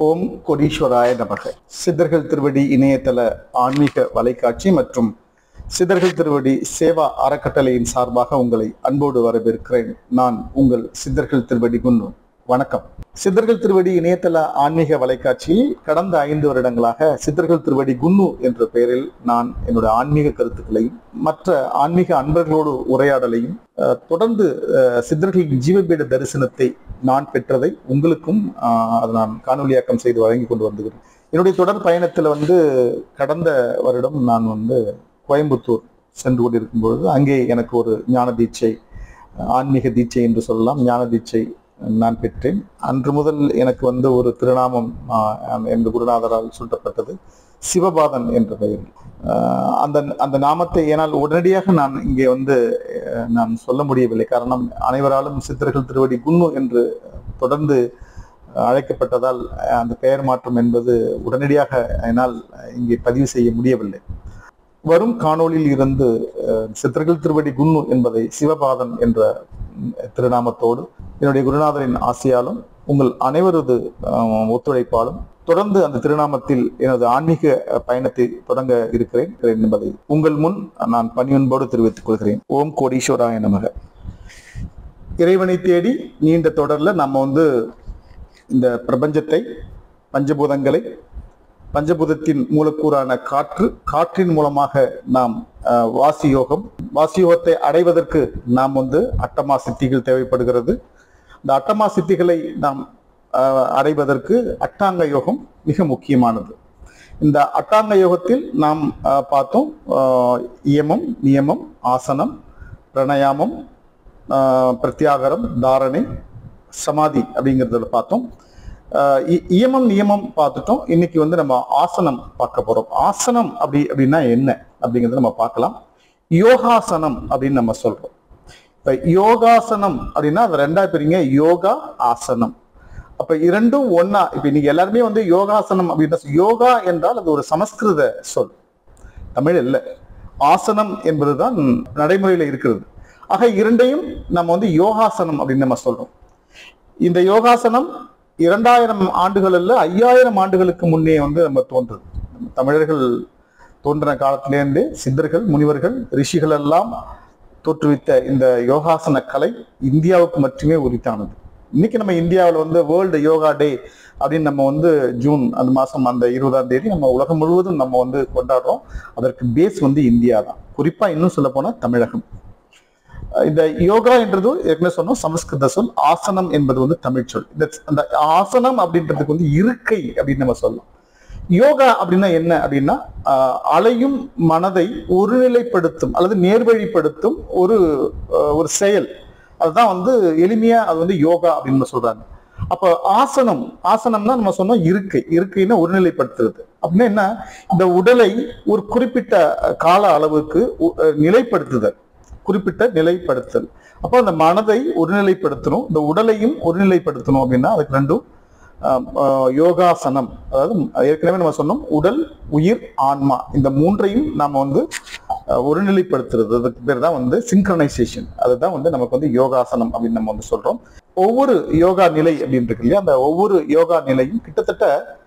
ஓம் கோடீஸ்வராய நமக. சித்தர்கள் திருவடி இணையதள ஆன்மீக வலைக்காட்சி மற்றும் சித்தர்கள் திருவடி சேவா அறக்கட்டளையின் சார்பாக உங்களை அன்போடு வரவேற்கிறேன். நான் உங்கள் சித்தர்கள் திருவடி குன்னு. வணக்கம். சித்தர்கள் திருவடி இணையதள ஆன்மீக வலைக்காட்சியில் கடந்த 5 வருடங்களாக சித்தர்கள் திருவடி குன்னு என்ற பெயரில் நான் என்னுடைய ஆன்மீக கருத்துக்களையும் மற்ற ஆன்மீக அன்பர்களோடு உரையாடலையும் தொடர்ந்து சித்தர்களின் ஜீவபீட தரிசனத்தை நான் பெற்றதை உங்களுக்கும் அதை நான் காணொலியாக்கம் செய்து வழங்கி கொண்டு வந்துகிறேன். என்னுடைய தொடர் பயணத்தில் கடந்த வருடம் நான் கோயம்புத்தூர் சென்று கொண்டிருக்கும் பொழுது அங்கே எனக்கு ஒரு ஞான தீட்சை, ஆன்மீக தீட்சை என்று சொல்லலாம், ஞான தீட்சை நான் பெற்றேன். அன்று முதல் எனக்கு ஒரு திருநாமம் என்ற குருநாதரால் சூட்டப்பட்டது, சிவபாதன் என்ற பெயரில். அந்த நாமத்தை ஏனால் உடனடியாக நான் இங்கே நான் சொல்ல முடியவில்லை. காரணம், அனைவராலும் சித்தர்கள் திருவடி குன்னு என்று தொடர்ந்து அழைக்கப்பட்டதால் அந்த பெயர் மாற்றம் என்பது உடனடியாக என்னால் இங்கே பதிவு செய்ய முடியவில்லை. வரும் காணொளியில் இருந்து சித்தர்கள் திருவடி குன்னு என்பதை சிவபாதன் என்ற திருநாமத்தோடு என்னுடைய குருநாதரின் ஆசையாலும் உங்கள் அனைவரது ஒத்துழைப்பாலும் தொடர்ந்து அந்த திருநாமத்தில் எனது ஆன்மீக பயணத்தை தொடங்க இருக்கிறேன் என்பதை உங்கள் முன் நான் பணிவன்போடு தெரிவித்துக் கொள்கிறேன். ஓம் கோடீஸ்வராய நமக. இறைவனை தேடி நீண்ட தொடர்ல நம்ம இந்த பிரபஞ்சத்தை, பஞ்சபூதங்களை, பஞ்சபூதத்தின் மூலக்கூறான காற்றின் மூலமாக நாம் வாசியோகத்தை அடைவதற்கு நாம் அட்டமா சித்திகள் தேவைப்படுகிறது. இந்த அட்டமா சித்திகளை நாம் அடைவதற்கு அட்டாங்க யோகம் மிக முக்கியமானது. இந்த அட்டாங்க யோகத்தில் நாம் பார்த்தோம், இயமம், நியமம், ஆசனம், பிரணயாமம், பிரத்யாகரம், தாரணை, சமாதி அப்படிங்கிறதுல பார்த்தோம். இயமம் நியமம் பார்த்துட்டோம். இன்னைக்கு நம்ம ஆசனம் பார்க்க போறோம். ஆசனம் அப்படின்னா என்ன அப்படிங்கிறத நம்ம பார்க்கலாம். யோகாசனம் அப்படின்னு நம்ம சொல்றோம். இப்ப யோகாசனம் அப்படின்னா அது ரெண்டா பிரிங்க, யோகா, ஆசனம். அப்ப இரண்டும் ஒன்னா. இப்ப இன்னைக்கு எல்லாருமே யோகாசனம் அப்படின்னா, யோகா என்றால் அது ஒரு சமஸ்கிருத சொல், தமிழ் இல்ல. ஆசனம் என்பதுதான் நடைமுறையில இருக்கிறது. ஆக இரண்டையும் நம்ம யோகாசனம் அப்படின்னு நம்ம சொல்றோம். இந்த யோகாசனம் 2000 ஆண்டுகள் அல்ல, 5000 ஆண்டுகளுக்கு முன்னே நம்ம தோன்றுது. தமிழர்கள் தோன்றின காலத்திலேருந்தே சித்தர்கள், முனிவர்கள், ரிஷிகள் எல்லாம் தோற்றுவித்த இந்த யோகாசன கலை இந்தியாவுக்கு மட்டுமே உரித்தானது. இன்னைக்கு நம்ம இந்தியாவில் வேர்ல்டு யோகா டே அப்படின்னு நம்ம ஜூன் அந்த மாசம் அந்த 20ஆம் தேதி நம்ம உலகம் முழுவதும் நம்ம கொண்டாடுறோம். அதற்கு பேஸ் இந்தியா தான். குறிப்பா இன்னும் சொல்ல போனா தமிழகம். இந்த யோகா என்றது ஏற்கனவே சொன்னோம், சமஸ்கிருத சொல். ஆசனம் என்பது தமிழ் சொல். அந்த ஆசனம் அப்படின்றதுக்கு இருக்கை அப்படின்னு நம்ம சொல்லலாம். யோகா அப்படின்னா என்ன அப்படின்னா, அலையும் மனதை ஒருநிலைப்படுத்தும் அல்லது நேர்வழிப்படுத்தும் ஒரு செயல். அதுதான் எளிமையா அது யோகா அப்படின்னு சொல்றாங்க. அப்ப ஆசனம்னா நம்ம சொன்னோம் இருக்கைன்னா ஒருநிலைப்படுத்துறது. அப்படின்னா என்ன, இந்த உடலை ஒரு குறிப்பிட்ட கால அளவுக்கு நிலைப்படுத்துதல், குறிப்பிட்ட நிலைப்படுத்தல். அப்போ அந்த மனதை ஒருநிலைப்படுத்தணும், இந்த உடலையும் ஒருநிலைப்படுத்தணும். அப்படின்னா அதுக்கு ரெண்டும் யோகாசனம். அதாவது ஏற்கனவே நம்ம சொன்னோம், உடல், உயிர், ஆன்மா, இந்த மூன்றையும் நாம ஒருநிலைப்படுத்துறது. அதுக்கு பேர் தான் சிங்க்ரனைசேஷன். அதுதான் நமக்கு யோகாசனம் அப்படின்னு நம்ம சொல்றோம். ஒவ்வொரு யோகா நிலை அப்படின்னு இருக்கு இல்லையா, அந்த ஒவ்வொரு யோகா நிலையும் கிட்டத்தட்ட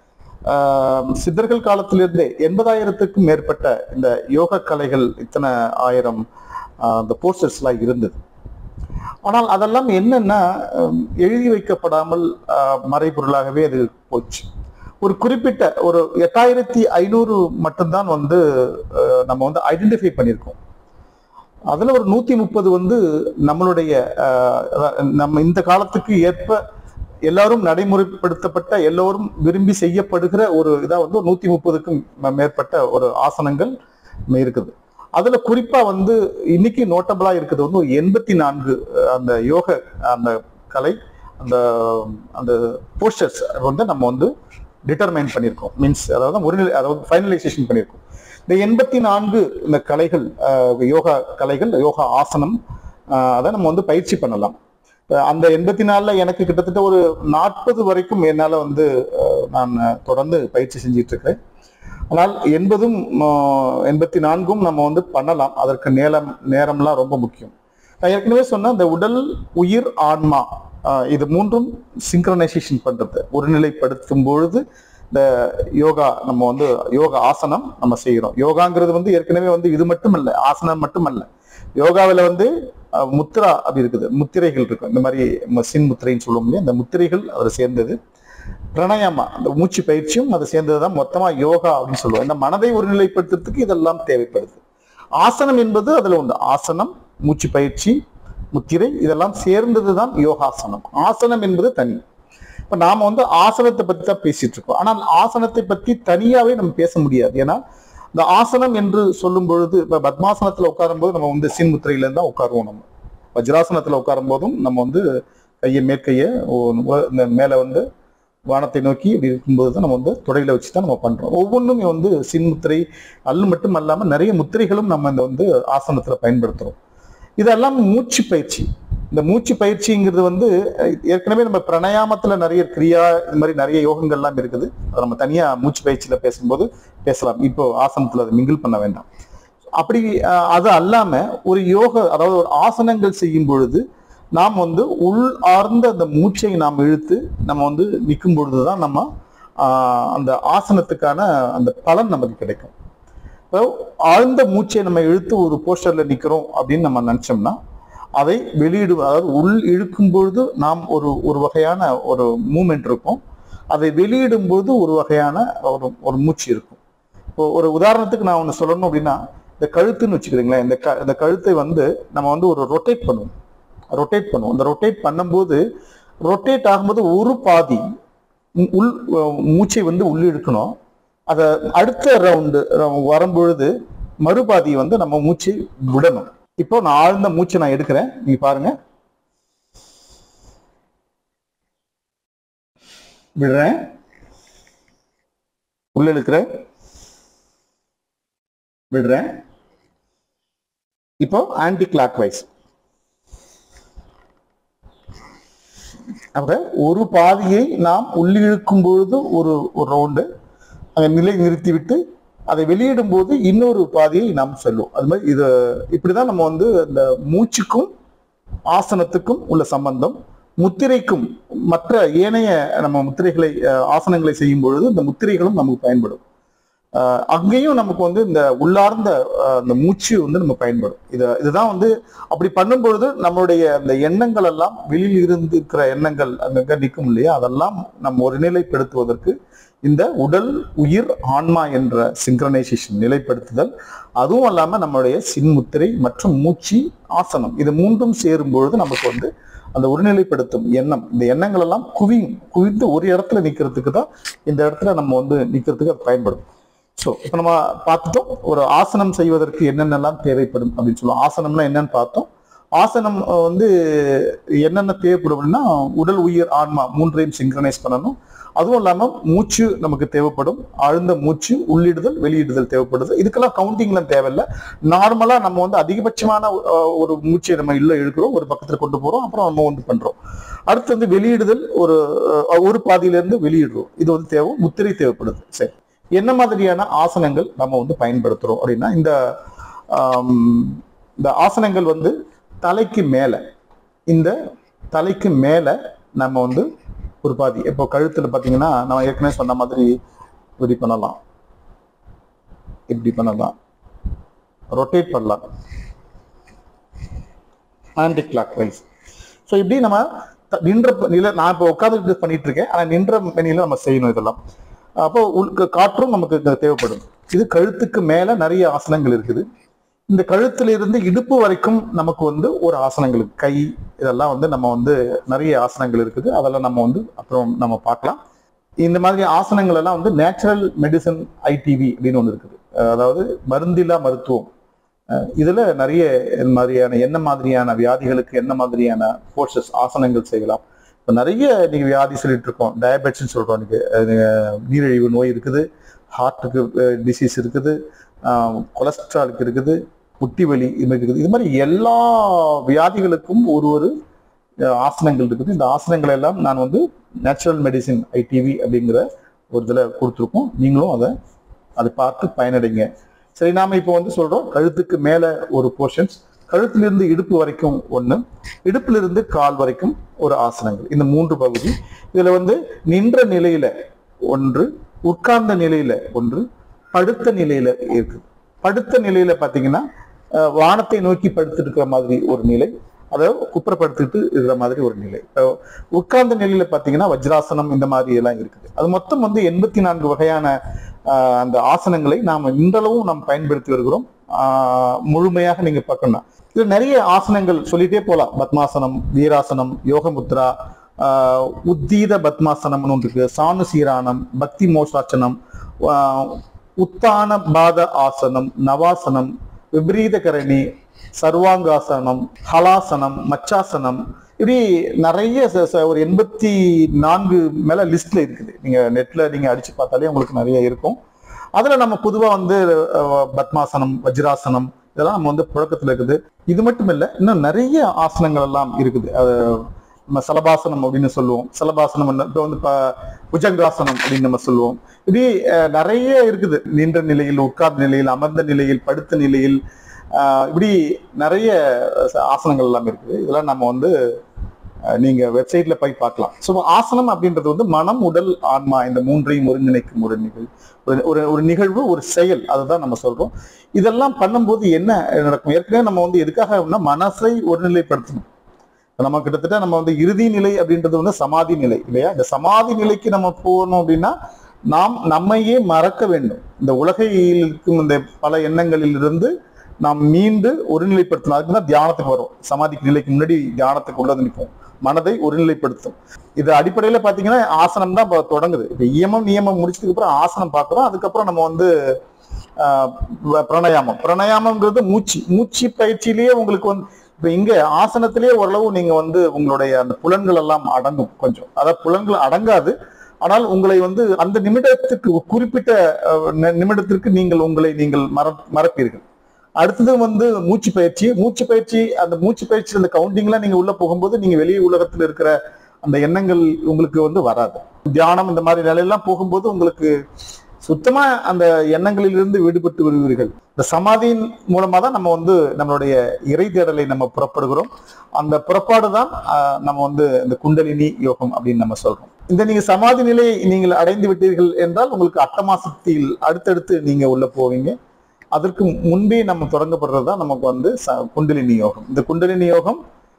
சித்தர்கள் காலத்திலிருந்தே 80,000க்கும் மேற்பட்ட இந்த யோக கலைகள், இத்தனை ஆயிரம் அந்த போஸ்டர்ஸ் எல்லாம் இருந்தது. ஆனால் அதெல்லாம் என்னன்னா, எழுதி வைக்கப்படாமல் மறைபொருளாகவே அது போச்சு. ஒரு குறிப்பிட்ட ஒரு 8500 மட்டும்தான் நம்ம ஐடென்டிஃபை பண்ணியிருக்கோம். அதுல ஒரு 130 நம்மளுடைய நம்ம இந்த காலத்துக்கு ஏற்ப எல்லாரும் நடைமுறைப்படுத்தப்பட்ட, எல்லோரும் விரும்பி செய்யப்படுகிற ஒரு இதா 130க்கும் மேற்பட்ட ஒரு ஆசனங்கள் இருக்குது. அதுல குறிப்பா இன்னைக்கு நோட்டபிளா இருக்குது 84 அந்த யோக அந்த கலை, அந்த அந்த போஸ்டர்ஸ் நம்ம டிட்டர்மைன் பண்ணியிருக்கோம். மீன்ஸ் அதாவது ஃபைனலைசேஷன் பண்ணியிருக்கோம். இந்த 84 இந்த கலைகள், யோகா கலைகள், யோகா ஆசனம், அதை நம்ம பயிற்சி பண்ணலாம். அந்த 84ல எனக்கு கிட்டத்தட்ட ஒரு 40 வரைக்கும் என்னால நான் தொடர்ந்து பயிற்சி செஞ்சிட்டு இருக்கிறேன். ஆனால் 80ம் 84ம் நம்ம பண்ணலாம். அதற்கு நேரம்லாம் ரொம்ப முக்கியம். நான் ஏற்கனவே சொன்ன இந்த உடல், உயிர், ஆன்மா இது மூன்றும் சிங்க்ரனைசேஷன் பண்றது, ஒருநிலைப்படுத்தும் பொழுது இந்த யோகா நம்ம வந்து யோகா ஆசனம் நம்ம செய்கிறோம். யோகாங்கிறது வந்து ஏற்கனவே வந்து இது மட்டும் அல்ல, ஆசனம் மட்டும் அல்ல. யோகாவில் வந்து முத்ரா அப்படி இருக்குது, முத்திரைகள் இருக்கும். இந்த மாதிரி சின் முத்திரைன்னு சொல்லுவோம் இல்லையா, இந்த முத்திரைகள் அதில் சேர்ந்தது. பிரணயமா அந்த மூச்சு பயிற்சியும் அதை சேர்ந்ததுதான் மொத்தமா யோகா அப்படின்னு சொல்லுவோம். இந்த மனதை ஒருநிலைப்படுத்துறதுக்கு இதெல்லாம் தேவைப்படுது. ஆசனம் என்பது அதுல உண்டு. ஆசனம், மூச்சு பயிற்சி, முத்திரை இதெல்லாம் சேர்ந்ததுதான் யோகாசனம். ஆசனம் என்பது தனி. இப்ப நாம வந்து ஆசனத்தை பத்தி தான் பேசிட்டு இருக்கோம். ஆனால் ஆசனத்தை பத்தி தனியாவே நம்ம பேச முடியாது. ஏன்னா இந்த ஆசனம் என்று சொல்லும் பொழுது, இப்ப பத்மாசனத்துல உட்காரும் போது நம்ம வந்து சின் முத்திரையில இருந்தா உட்காருவோம். நம்ம வஜ்ராசனத்துல உட்காரும் போதும் நம்ம வந்து கையை மேற்கையை மேல வந்து வானத்தை நோக்கி இப்படி இருக்கும்போது தான் நம்ம வந்து தொடையில வச்சு தான் நம்ம பண்றோம். ஒவ்வொன்றும் வந்து சின் முத்திரை அல்லு மட்டும் அல்லாம நிறைய முத்திரைகளும் நம்ம இந்த வந்து ஆசனத்துல பயன்படுத்துறோம். இதெல்லாம் மூச்சு பயிற்சி. இந்த மூச்சு பயிற்சிங்கிறது வந்து ஏற்கனவே நம்ம பிரணயாமத்துல நிறைய கிரியா இந்த மாதிரி நிறைய யோகங்கள்லாம் இருக்குது. அதை நம்ம தனியா மூச்சு பயிற்சியில பேசும்போது பேசலாம். இப்போ ஆசனத்துல அதை மிங்கிள் பண்ண வேண்டாம். அப்படி அது அல்லாம ஒரு யோக, அதாவது ஒரு ஆசனங்கள் செய்யும் பொழுது நாம் வந்து உள் ஆர்ந்த அந்த மூச்சை நாம் இழுத்து நம்ம வந்து நிற்கும் பொழுதுதான் நம்ம அந்த ஆசனத்துக்கான அந்த பலன் நமக்கு கிடைக்கும். ஆழ்ந்த மூச்சை நம்ம இழுத்து ஒரு போஸ்டர்ல நிக்கிறோம் அப்படின்னு நம்ம நினைச்சோம்னா அதை வெளியிடும், அதாவது உள் இழுக்கும் பொழுது நாம் ஒரு வகையான ஒரு மூமெண்ட் இருக்கும். அதை வெளியிடும் பொழுது ஒரு வகையான ஒரு மூச்சு இருக்கும். இப்போ ஒரு உதாரணத்துக்கு நான் ஒன்று சொல்லணும் அப்படின்னா, இந்த கழுத்துன்னு வச்சுக்கிறீங்களேன். இந்த கழுத்தை வந்து நம்ம வந்து ஒரு ரொட்டேட் பண்ணுவோம். இந்த ரொட்டேட் பண்ணும்போது ரொட்டேட் ஆகும்போது ஒரு பாதி உள் மூச்சை வந்து உள்ள இழுக்கணும். அதை அடுத்த ரவுண்டு வரும்பொழுது மறுபாதி வந்து நம்ம மூச்சை விடணும். இப்போ நான் ஆழ்ந்த மூச்சை நான் எடுக்கிறேன், நீங்க பாருங்க. விடுறேன், உள்ள இழுக்கிறேன், விடுறேன். இப்போ ஆன்டி கிளாக் வைஸ். அப்ப ஒரு பாதியை நாம் உள்ளிழுக்கும் பொழுது ஒரு ரவுண்டு அங்க நிலை நிறுத்திவிட்டு அதை வெளியிடும் போது இன்னொரு பாதியை நாம் சொல்லுவோம். அது மாதிரி இது இப்படிதான் நம்ம வந்து இந்த மூச்சுக்கும் ஆசனத்துக்கும் உள்ள சம்பந்தம், முத்திரைக்கும் மற்ற ஏனைய நம்ம முத்திரைகளை ஆசனங்களை செய்யும் பொழுது இந்த முத்திரைகளும் நமக்கு பயன்படும். அங்கேயும் நமக்கு வந்து இந்த உள்ளார்ந்த அந்த மூச்சு வந்து நம்ம பயன்படும். இதுதான் வந்து அப்படி பண்ணும் பொழுது நம்மளுடைய அந்த எண்ணங்கள் எல்லாம் வெளியில் இருந்து இருக்கிற எண்ணங்கள் அங்கங்க நிற்கும் இல்லையா, அதெல்லாம் நம்ம ஒருநிலைப்படுத்துவதற்கு இந்த உடல் உயிர் ஆன்மா என்ற சிங்க்ரனைசேஷன் நிலைப்படுத்துதல், அதுவும் இல்லாம நம்மளுடைய சின்முத்திரை மற்றும் மூச்சு ஆசனம், இது மூன்றும் சேரும் பொழுது நமக்கு வந்து அந்த ஒருநிலைப்படுத்தும் எண்ணம், இந்த எண்ணங்கள் எல்லாம் குவிந்து ஒரு இடத்துல நிக்கிறதுக்கு தான் இந்த இடத்துல நம்ம வந்து நிக்கிறதுக்கு அது பயன்படும். ஸோ இப்போ நம்ம பார்த்துட்டோம் ஒரு ஆசனம் செய்வதற்கு என்னென்னலாம் தேவைப்படும் அப்படின்னு சொல்லுவோம். ஆசனம்னா என்னன்னு பார்த்தோம். ஆசனம் வந்து என்னென்ன தேவைப்படும் அப்படின்னா, உடல் உயிர் ஆன்மா மூன்றையும் சிங்க்ரனைஸ் பண்ணணும். அதுவும் இல்லாமல் மூச்சு நமக்கு தேவைப்படும். ஆழ்ந்த மூச்சு உள்ளிடுதல் வெளியிடுதல் தேவைப்படுது. இதுக்கெல்லாம் கவுண்டிங்லாம் தேவையில்லை. நார்மலா நம்ம வந்து அதிகபட்சமான ஒரு மூச்சை நம்ம இல்லை இழுக்கிறோம், ஒரு பக்கத்துல கொண்டு போறோம், அப்புறம் நம்ம வந்து பண்றோம். அடுத்து வந்து வெளியிடுதல் ஒரு பாதியிலிருந்து வெளியிடுறோம். இது வந்து தேவை, முத்திரை தேவைப்படுது. சரி, என்ன மாதிரியான ஆசனங்கள் நம்ம வந்து பயன்படுத்துறோம் அப்படின்னா, இந்த ஆசனங்கள் வந்து தலைக்கு மேல நம்ம வந்து ஒரு பாதி, இப்போ கழுத்துல பாத்தீங்கன்னா நம்ம ஏற்கனவே சொன்ன மாதிரி இப்படி பண்ணலாம், இப்படி பண்ணலாம், ரொட்டேட் பண்ணலாம், ஆன்டி கிளாக் வைஸ். ஸோ இப்படி நம்ம நின்ற நிலை, நான் இப்போ உட்காந்து பண்ணிட்டு இருக்கேன், ஆனா நின்ற நிலையில நம்ம செய்யணும் இதெல்லாம். அப்போ காற்றும் நமக்கு தேவைப்படும். இது கழுத்துக்கு மேல நிறைய ஆசனங்கள் இருக்குது. இந்த கழுத்துல இருந்து இடுப்பு வரைக்கும் நமக்கு வந்து ஒரு ஆசனங்கள், கை, இதெல்லாம் வந்து நம்ம வந்து நிறைய ஆசனங்கள் இருக்குது. அதெல்லாம் நம்ம வந்து அப்புறம் நம்ம பார்க்கலாம். இந்த மாதிரி ஆசனங்கள் எல்லாம் வந்து நேச்சுரல் மெடிசன் ஐடிவி அப்படின்னு ஒன்று இருக்குது, அதாவது மருந்தில்லா மருத்துவம். இதுல நிறைய மாதிரியான என்ன மாதிரியான வியாதிகளுக்கு என்ன மாதிரியான போர்சஸ் ஆசனங்கள் செய்யலாம். இப்போ நிறைய நீங்க வியாதி சொல்லிட்டு இருக்கோம், டயபெட்டிஸ் சொல்றோம், நீரிழிவு நோய் இருக்குது, ஹார்ட்டுக்கு டிசீஸ் இருக்குது, கொலஸ்ட்ராலுக்கு இருக்குது, முட்டி வலி இருக்குது. இது மாதிரி எல்லா வியாதிகளுக்கும் ஒரு ஆசனங்கள் இருக்குது. இந்த ஆசனங்கள் எல்லாம் நான் வந்து நேச்சுரல் மெடிசின் ஐடிவி அப்படிங்கிற ஒரு இதில் கொடுத்துருக்கோம். நீங்களும் அதை பார்த்து பயனடைங்க. சரி, நாம இப்போ வந்து சொல்றோம் கழுத்துக்கு மேல ஒரு போர்ஷன்ஸ், கழுத்திலிருந்து இடுப்பு வரைக்கும் ஒன்று, இடுப்பிலிருந்து கால் வரைக்கும் ஒரு ஆசனங்கள். இந்த 3 பகுதி. இதுல வந்து நின்ற நிலையில ஒன்று, உட்கார்ந்த நிலையில ஒன்று, படுத்த நிலையில இருக்கு. படுத்த நிலையில பாத்தீங்கன்னா வானத்தை நோக்கி படுத்திருக்கிற மாதிரி ஒரு நிலை, அதாவது குப்புறப்படுத்திட்டு இருக்கிற மாதிரி ஒரு நிலை. உட்கார்ந்த நிலையில பாத்தீங்கன்னா வஜ்ராசனம் இந்த மாதிரி எல்லாம் இருக்குது. அது மொத்தம் வந்து 84 வகையான அந்த ஆசனங்களை நாம் இன்றளவும் நாம் பயன்படுத்தி வருகிறோம். முழுமையாக நீங்க பார்க்கணும். இது நிறைய ஆசனங்கள் சொல்லிட்டே போலாம். பத்மாசனம், வீராசனம், யோகமுத்ரா, உத்தீத பத்மாசனம் ஒன்று இருக்கு, சானுசீரானம், பக்தி மோஷாசனம், உத்தான பாத ஆசனம், நவாசனம், விபரீத கரணி, சர்வாங்காசனம், ஹலாசனம், மச்சாசனம், இப்படி நிறைய ஒரு 84 மேல லிஸ்ட்ல இருக்குது. நீங்க நெட்ல நீங்க அடிச்சு பார்த்தாலே உங்களுக்கு நிறைய இருக்கும். அதுல நம்ம பொதுவா வந்து பத்மாசனம், வஜ்ராசனம் இதெல்லாம் நம்ம வந்து புழக்கத்துல இருக்குது. இது மட்டும் இல்ல, இன்னும் நிறைய ஆசனங்கள் எல்லாம் இருக்குது. நம்ம சலபாசனம் அப்படின்னு சொல்லுவோம். சலபாசனம் இப்போ வந்து புஜங்காசனம் அப்படின்னு நம்ம சொல்லுவோம். இப்படி நிறைய இருக்குது. நின்ற நிலையில், உட்கார்ந்த நிலையில், அமர்ந்த நிலையில், படுத்த நிலையில், இப்படி நிறைய ஆசனங்கள் எல்லாம் இருக்குது. இதெல்லாம் நம்ம வந்து நீங்க வெப்சைட்ல போய் பார்க்கலாம். ஸோ ஆசனம் அப்படின்றது வந்து மனம், உடல், ஆன்மா இந்த 3ஐயும் ஒருங்கிணைக்கும் ஒரு நிகழ்வு, ஒரு நிகழ்வு, ஒரு செயல். அதுதான் நம்ம சொல்றோம். இதெல்லாம் பண்ணும்போது என்ன நடக்கும்? ஏற்கனவே நம்ம வந்து எதுக்காக மனசை ஒருநிலைப்படுத்தணும். நம்ம கிட்டத்தட்ட நம்ம வந்து இறுதி நிலை அப்படின்றது வந்து சமாதி நிலை இல்லையா? இந்த சமாதி நிலைக்கு நம்ம போகணும் அப்படின்னா நாம் நம்மையே மறக்க வேண்டும். இந்த உலகையில் இருக்கும் இந்த பல எண்ணங்களில் இருந்து நாம் மீண்டு ஒருநிலைப்படுத்தணும். அதுக்கு தான் தியானத்துக்கு வரும். சமாதிக்கு நிலைக்கு முன்னாடி தியானத்துக்கு உள்ளது நிற்போம். மனதை ஒருநிலைப்படுத்தும். இது அடிப்படையில பாத்தீங்கன்னா ஆசனம் தான் தொடங்குது. இப்ப நியமம் முடிச்சதுக்கு அப்புறம் ஆசனம் பார்க்கிறோம். அதுக்கப்புறம் நம்ம வந்து பிராணாயாமம்ங்கிறது மூச்சு பயிற்சியிலேயே உங்களுக்கு வந்து இப்ப இங்க ஆசனத்திலேயே ஓரளவு நீங்க வந்து உங்களுடைய அந்த புலன்கள் எல்லாம் அடங்கும். கொஞ்சம் அதாவது புலன்கள் அடங்காது, ஆனால் உங்களை வந்து அந்த நிமிடத்துக்கு குறிப்பிட்ட நிமிடத்திற்கு உங்களை நீங்கள் மறப்பீர்கள். அடுத்தது வந்து மூச்சு பயிற்சி. அந்த மூச்சு பயிற்சி அந்த கவுண்டிங்லாம் நீங்க உள்ள போகும்போது நீங்க வெளியே உலகத்துல இருக்கிற அந்த எண்ணங்கள் உங்களுக்கு வந்து வராது. தியானம் இந்த மாதிரி நிலையெல்லாம் போகும்போது உங்களுக்கு சுத்தமா அந்த எண்ணங்களிலிருந்து விடுபட்டு விடுவீர்கள். இந்த சமாதியின் மூலமா தான் நம்ம வந்து நம்மளுடைய இறை தேடலை நம்ம புறப்படுகிறோம். அந்த புறப்பாடு தான் நம்ம வந்து இந்த குண்டலினி யோகம் அப்படின்னு நம்ம சொல்றோம். இந்த நீங்க சமாதி நிலையை நீங்கள் அடைந்து விட்டீர்கள் என்றால் உங்களுக்கு அட்டமா சக்தியில் அடுத்தடுத்து நீங்க உள்ள போவீங்க. அதற்கு முன்பே நம்ம தொடங்கப்படுறது தான் நமக்கு வந்து குண்டலினி யோகம். இந்த குண்டலினி யோகம்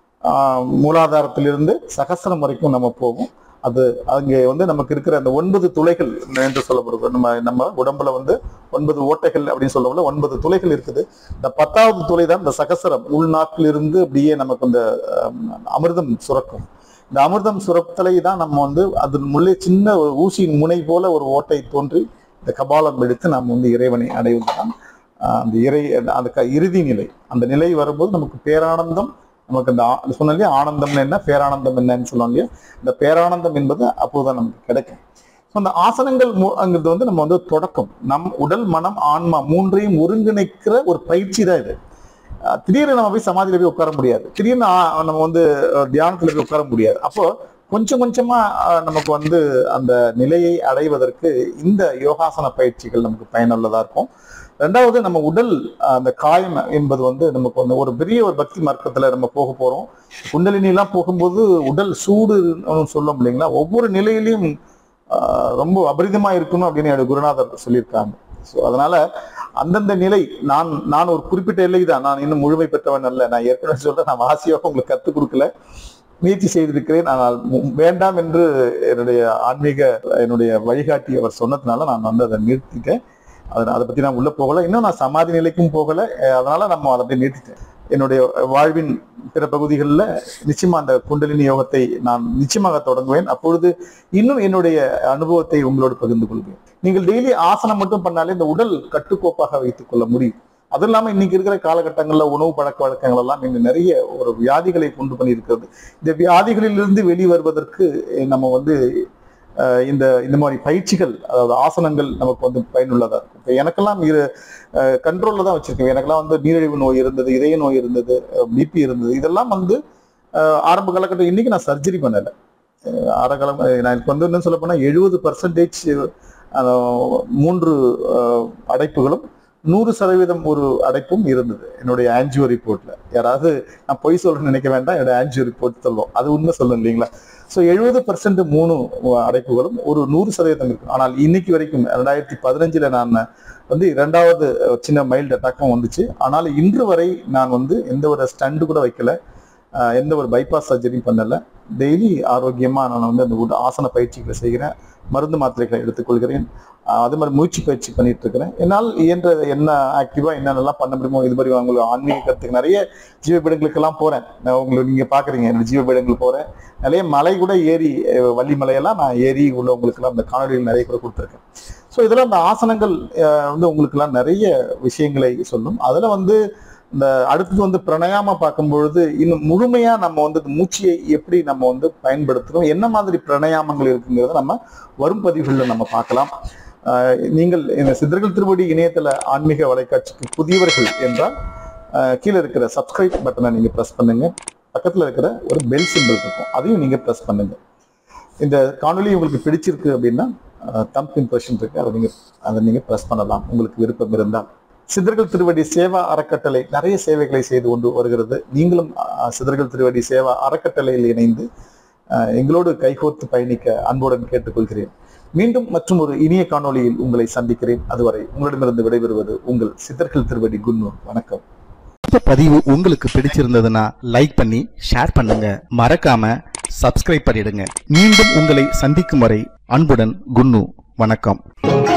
மூலாதாரத்திலிருந்து சகஸ்ரம் வரைக்கும் நம்ம போவோம். அது அங்கே வந்து நமக்கு இருக்கிற அந்த 9 துளைகள் என்று சொல்லப்படுது. நம்ம உடம்புல வந்து 9 ஓட்டைகள் அப்படின்னு சொல்லப்போல 9 துளைகள் இருக்குது. இந்த 10வது துளை தான் இந்த சகஸ்ரம். உள்நாக்கிலிருந்து அப்படியே நமக்கு இந்த அமிர்தம் சுரக்கும். இந்த அமிர்தம் சுரத்தலை தான் நம்ம வந்து அதன் முள்ளே சின்ன ஊசியின் முனை போல ஒரு ஓட்டை தோன்றி இந்த கபாலம் எடுத்து நாம் வந்து இறைவனை அடைவதுதான் அந்த அந்த இறுதி நிலை. அந்த நிலை வரும்போது நமக்கு பேரானந்தம், நமக்கு அந்த சொன்னாலே ஆனந்தம் என்ன, பேரானந்தம் என்னன்னு சொல்லுவோம் இல்லையா? இந்த பேரானந்தம் என்பது அப்போதுதான் நமக்கு கிடைக்கும். அந்த ஆசனங்கள் அங்கிறது வந்து நம்ம வந்து தொடக்கம். நம் உடல், மனம், ஆன்மா 3ஐயும் ஒருங்கிணைக்கிற ஒரு பயிற்சி தான் இது. திடீர்னு நம்ம போய் சமாதியில போய் உட்கார முடியாது. திடீர்னு நம்ம வந்து தியானத்துல போய் உட்கார முடியாது. அப்போ கொஞ்சம் கொஞ்சமா நமக்கு வந்து அந்த நிலையை அடைவதற்கு இந்த யோகாசன பயிற்சிகள் நமக்கு பயனுள்ளதா இருக்கும். ரெண்டாவது, நம்ம உடல் அந்த காயம் என்பது வந்து நமக்கு வந்து ஒரு பெரிய ஒரு பக்தி மார்க்கத்துல நம்ம போக போறோம். குண்டலினி எல்லாம் போகும்போது உடல் சூடு சொல்லும் இல்லைங்களா? ஒவ்வொரு நிலையிலையும் ரொம்ப அபரிதமா இருக்கணும் அப்படின்னு என்னோட குருநாதர் சொல்லியிருக்காங்க. ஸோ அதனால அந்தந்த நிலை நான் ஒரு குறிப்பிட்ட எல்லை தான். நான் இன்னும் முழுமை பெற்றவன் அல்ல. நான் ஏற்கனவே சொல்றேன், நான் வாசியாக உங்களுக்கு கற்றுக் கொடுக்கல, முயற்சி செய்திருக்கிறேன். ஆனால் வேண்டாம் என்று என்னுடைய வழிகாட்டி அவர் சொன்னதுனால நான் வந்து அதை நிறுத்திட்டேன். அதை பத்தி நான் உள்ள போகல. இன்னும் நான் சமாதி நிலைக்கும் போகல. அதனால நம்ம அதை அப்படியே நிறுத்திட்டேன். என்னுடைய வாழ்வின் பிற பகுதிகளில் நிச்சயமா அந்த குண்டலினி யோகத்தை நான் நிச்சயமாக தொடங்குவேன். அப்பொழுது இன்னும் என்னுடைய அனுபவத்தை உங்களோடு பகிர்ந்து கொள்வேன். நீங்கள் டெய்லி ஆசனம் மட்டும் பண்ணாலே இந்த உடல் கட்டுக்கோப்பாக வைத்துக் கொள்ள முடியும். அதுவும் இல்லாமல் இன்னைக்கு இருக்கிற காலகட்டங்களில் உணவு பழக்க வழக்கங்கள் எல்லாம் இன்னும் நிறைய ஒரு வியாதிகளை கொண்டு பண்ணி இருக்கிறது. இந்த வியாதிகளிலிருந்து வெளிவருவதற்கு நம்ம வந்து இந்த மாதிரி பயிற்சிகள், அதாவது ஆசனங்கள் நமக்கு வந்து பயனுள்ளதா இருக்கும். இப்போ எனக்கெல்லாம் கண்ட்ரோல்ல தான் வச்சிருக்கேன். எனக்கெல்லாம் வந்து நீரிழிவு நோய் இருந்தது, இதய நோய் இருந்தது, பிபி இருந்தது. இதெல்லாம் வந்து ஆரம்ப காலகட்டம். இன்னைக்கு நான் சர்ஜரி பண்ணலை. எனக்கு வந்து என்ன சொல்ல போனா 70% 3 அடைப்புகளும் 100% ஒரு அடைப்பும் இருந்தது என்னுடைய ஆன்ஜியோ ரிப்போர்ட்ல. யாராவது நான் பொய் சொல்றேன்னு நினைக்க வேண்டாம், என்னோட ஆன்ஜியோ ரிப்போர்ட் சொல்லும், அது உண்மை சொல்லும் இல்லைங்களா? ஸோ 70% 3 அடைப்புகளும் ஒரு 100% இருக்கு. ஆனால் இன்னைக்கு வரைக்கும் 2015 நான் வந்து 2வது சின்ன மைல்டு அட்டாக்கும் வந்துச்சு. ஆனால் இன்று வரை நான் வந்து எந்த ஒரு ஸ்டண்ட் கூட வைக்கல, எந்த ஒரு பைபாஸ் சர்ஜரியும் பண்ணல. டெய்லி ஆரோக்கியமா நான் வந்து அந்த ஆசன பயிற்சிகளை செய்கிறேன், மருந்து மாத்திரைகளை எடுத்துக்கொள்கிறேன், அதே மாதிரி மூச்சு பயிற்சி பண்ணிட்டு இருக்கிறேன். என்னால் இயன்ற என்ன ஆக்டிவா என்னென்னலாம் பண்ண முடியுமோ, இது மாதிரி உங்களுக்கு ஆன்மீக கருத்துக்கு நிறைய ஜீவபீடங்களுக்கெல்லாம் போறேன். நான் உங்களுக்கு நீங்க பாக்குறீங்க என்னோட ஜீவபீடங்கள் போறேன், நிறைய மலை கூட ஏறி, வள்ளி மலையெல்லாம் நான் ஏறி உள்ளவங்களுக்கெல்லாம் அந்த காணொலியில் நிறைய கூட கொடுத்துருக்கேன். ஸோ இதெல்லாம் அந்த ஆசனங்கள் வந்து உங்களுக்கெல்லாம் நிறைய விஷயங்களை சொல்லும். அதுல வந்து இந்த அடுத்தது வந்து பிரணயாம பார்க்கும்பொழுது இன்னும் முழுமையா நம்ம வந்து மூச்சியை எப்படி நம்ம வந்து பயன்படுத்துறோம், என்ன மாதிரி பிரணயாமங்கள் இருக்குங்கிறத நம்ம வரும் பதிவுகளில் நம்ம பார்க்கலாம். நீங்கள் இந்த சித்தர்கள் திருவடி இணையதள ஆன்மீக வலைக்காட்சிக்கு புதியவர்கள் என்றால் கீழே இருக்கிற சப்ஸ்கிரைப் பட்டனை நீங்க பிரஸ் பண்ணுங்க, பக்கத்துல இருக்கிற ஒரு பெல் சிம்பிள் இருக்கும், அதையும் நீங்க பிரஸ் பண்ணுங்க. இந்த காணொலி உங்களுக்கு பிடிச்சிருக்கு அப்படின்னா தம்ப் இம்ப்ரெஷன் இருக்கு, அதை நீங்க பிரஸ் பண்ணலாம் உங்களுக்கு விருப்பம் இருந்தால். சித்தர்கள் திருவடி சேவா அறக்கட்டளை நிறைய சேவைகளை செய்து கொண்டு வருகிறது. நீங்களும் சித்தர்கள் திருவடி சேவா அறக்கட்டளையில் இணைந்து எங்களோடு கைகோர்த்து பயணிக்க அன்புடன் கேட்டுக்கொள்கிறேன். மீண்டும் மற்றும் ஒரு இனிய காணொலியில் உங்களை சந்திக்கிறேன். அதுவரை உங்களிடமிருந்து விடைபெறுவது உங்கள் சித்தர்கள் திருவடி குன்னு. வணக்கம். இந்த பதிவு உங்களுக்கு பிடிச்சிருந்ததுன்னா லைக் பண்ணி ஷேர் பண்ணுங்க, மறக்காம சப்ஸ்கிரைப் பண்ணிடுங்க. மீண்டும் உங்களை சந்திக்கும் வரை அன்புடன் குன்னு. வணக்கம்.